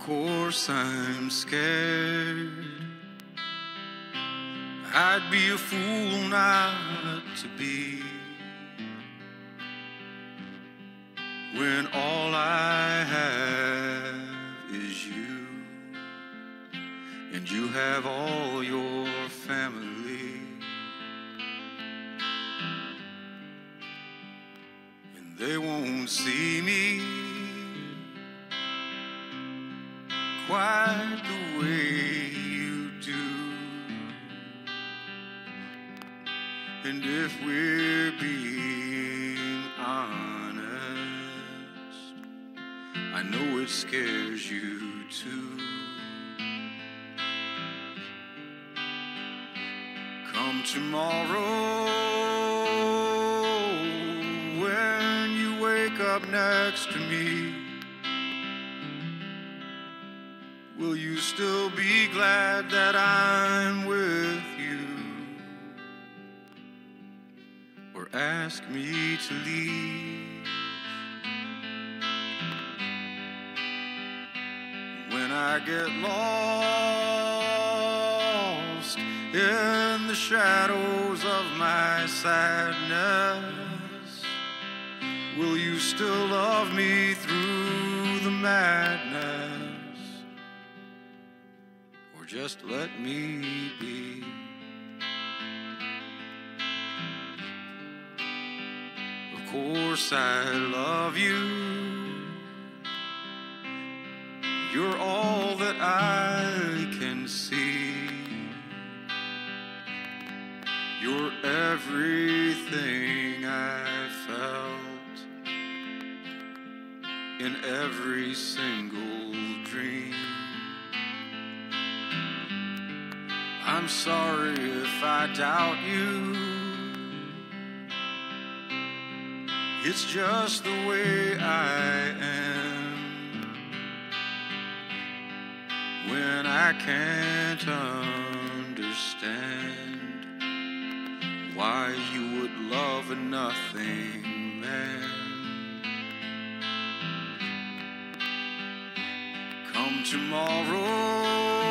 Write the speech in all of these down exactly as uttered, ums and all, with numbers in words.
course I'm scared. I'd be a fool not to be, when all I have is you, and you have all your family, and they won't see me quite the way you do. And if we're being honest, I know it scares you too. Come tomorrow, when you wake up next to me, will you still be glad that I'm with you? Or ask me to leave? When I get lost in the shadows of my sadness, will you still love me through the madness? Or just let me be? Of course I love you. You're all that I can see. You're everything I felt in every single dream. I'm sorry if I doubt you. It's just the way I am. When I can't understand why you would love a nothing man. Come tomorrow,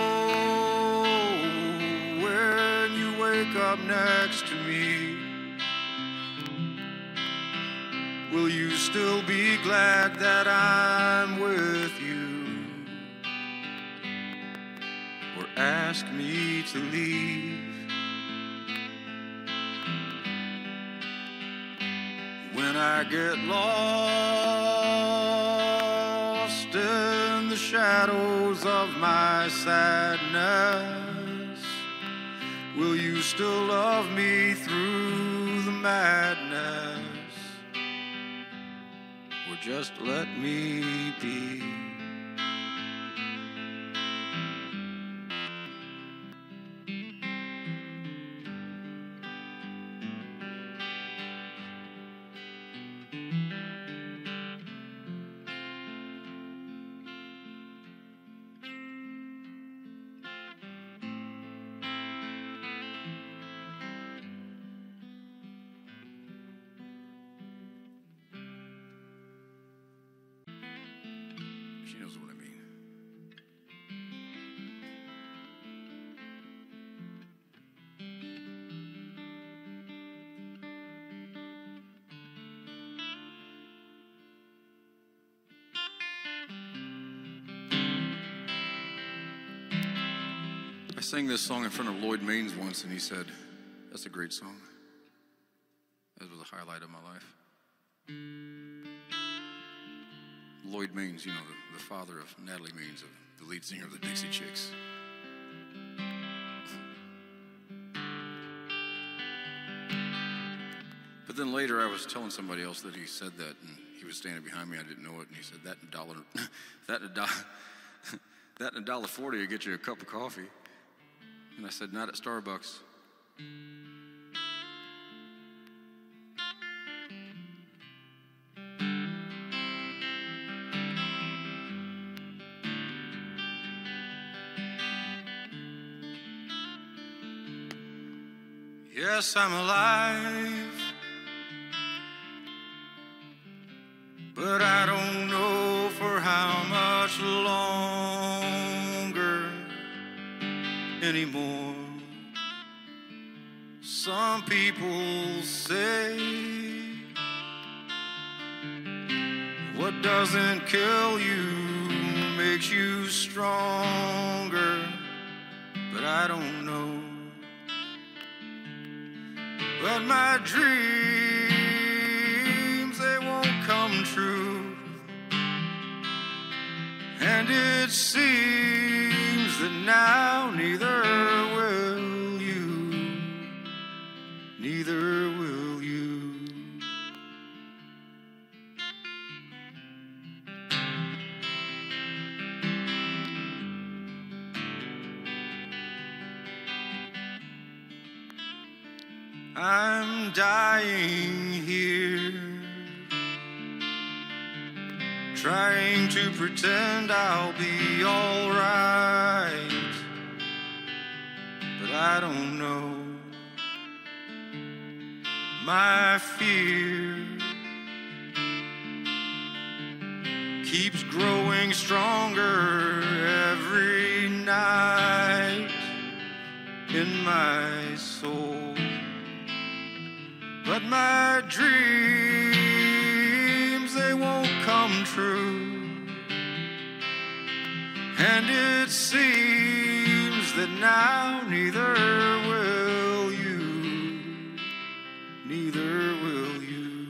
when you wake up next to me, will you still be glad that I'm with you? Or ask me to leave? When I get lost in the shadows of my sadness, will you still love me through the madness? Or just let me be? She knows what I mean. I sang this song in front of Lloyd Maines once, and he said, "That's a great song." That was a highlight of my life. Lloyd Maines, you know, the, the father of Natalie Maines, of the lead singer of the Dixie Chicks. But then later I was telling somebody else that he said that, and he was standing behind me, I didn't know it, and he said, that and a dollar, that and a dollar, that and a dollar forty will get you a cup of coffee. And I said, not at Starbucks. Yes, I'm alive, but I don't know for how much longer. anymore. Some people say what doesn't kill you makes you stronger, but I don't know. But my dreams, they won't come true, and it seems that now neither will you, neither will you. I'm dying here, trying to pretend I'll be all right, but I don't know. My fear keeps growing stronger every night in my soul. But my dreams, they won't come true, and it seems that now neither will you, neither will you.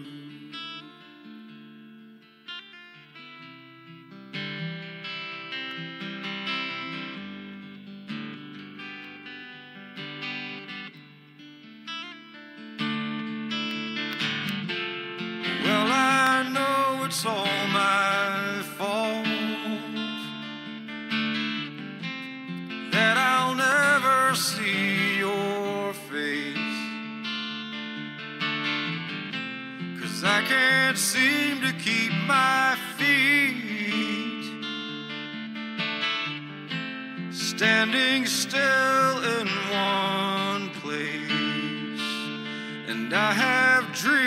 Well, I know it's all my fault, that I'll never see your face, 'cause I can't seem to keep my feet standing still in one place. And I have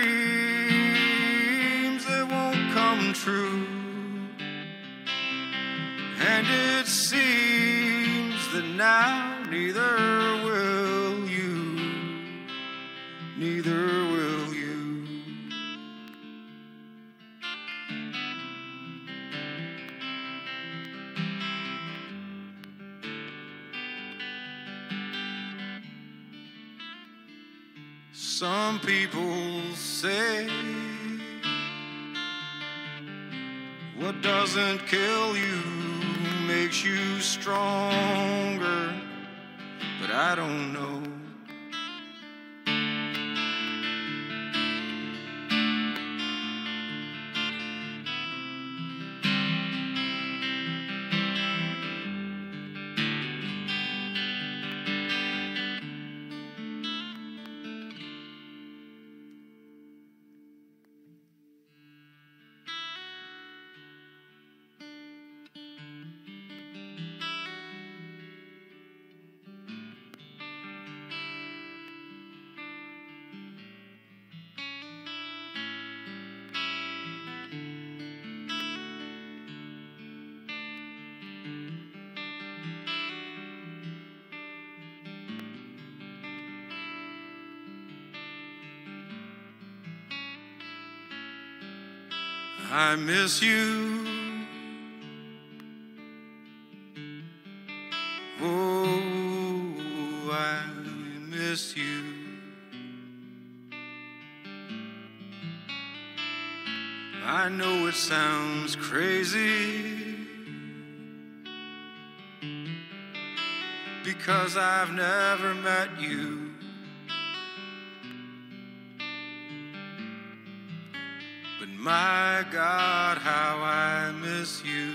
dreams that won't come true, and it seems that now neither will you, neither will you. Some people say what doesn't kill you makes you stronger, but I don't know. I miss you. Oh, I miss you. I know it sounds crazy, because I've never met you. But my God, how I miss you.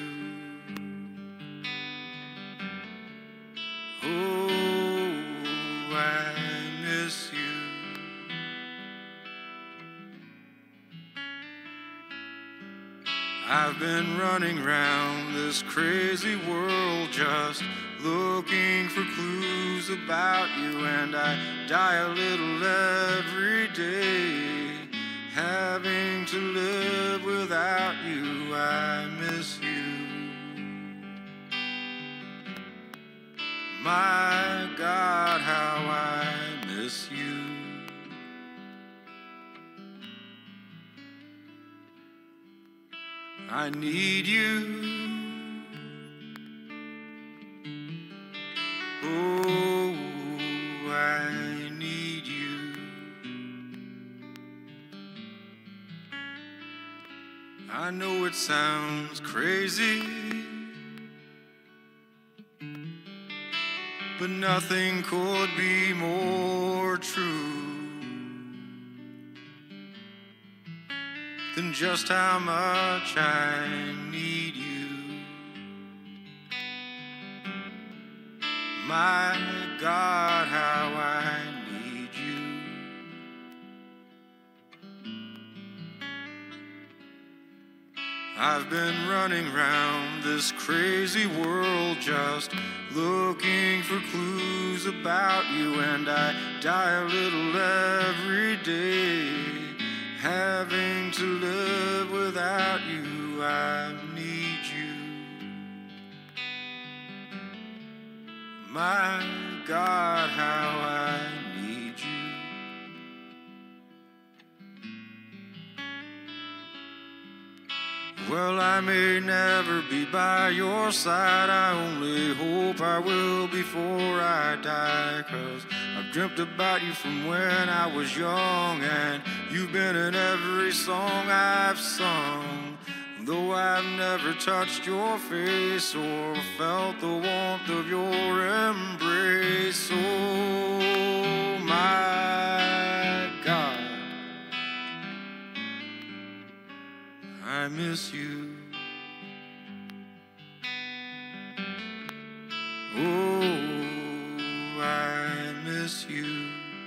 Oh, I miss you. I've been running around this crazy world just looking for clues about you, and I die a little every day, having to live without you. I miss you. My God, how I miss you. I need you. Oh, I need you. I know it sounds crazy, but nothing could be more true than just how much I need you. My God, how I need you. I've been running round this crazy world just looking for clues about you, and I die a little every day, having to live without you. I need you. My God, how I need you. Well, I may never be by your side, I only hope I will before I die, 'cause I've dreamt about you from when I was young, and you've been in every song I've sung. Though I've never touched your face or felt the warmth of your embrace, oh my God, I miss you. Oh, I miss you.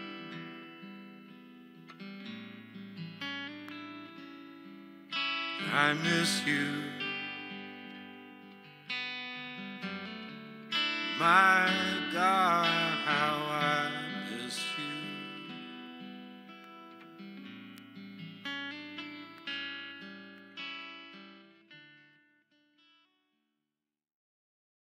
I miss you. My God.